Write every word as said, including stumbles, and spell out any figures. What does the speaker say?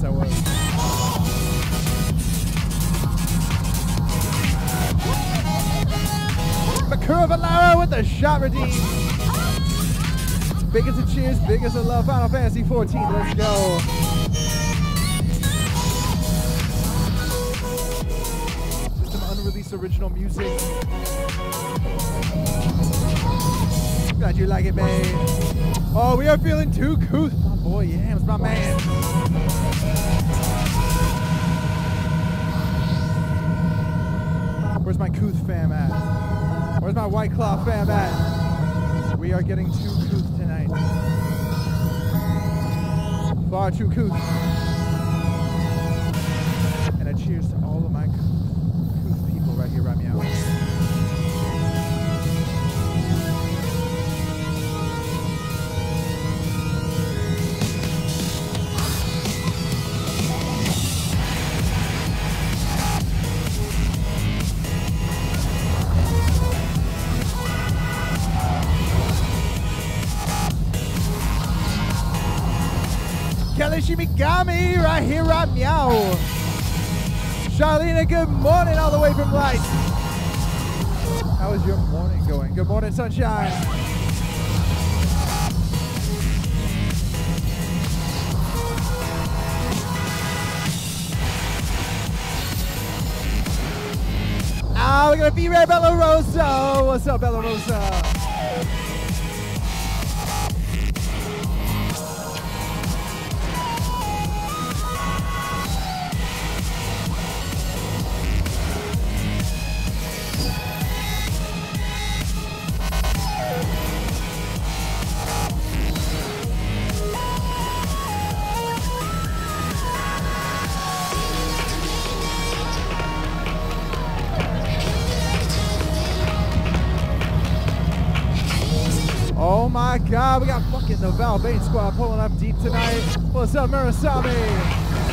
Yes, I was. Makura Valera with the shot redeem. Big as a cheers, big as a love. Final Fantasy fourteen, let's go. Just some unreleased original music. Glad you like it, babe. Oh, we are feeling too cool. My boy, yeah, it's my man. Where's my Kuth fam at? Where's my White Claw fam at? We are getting too Kuth tonight. Far too Kuth. And a cheers to all of my Kuth people right here, right meow. Kelly Shimigami right here, right meow. Charlene, good morning all the way from Light. How is your morning going? Good morning, sunshine. Ah, we're gonna be right, Bella Rosa. What's up, Bella Rosa? Oh my god, we got fucking the Valbane squad pulling up deep tonight. What's up, Murasami?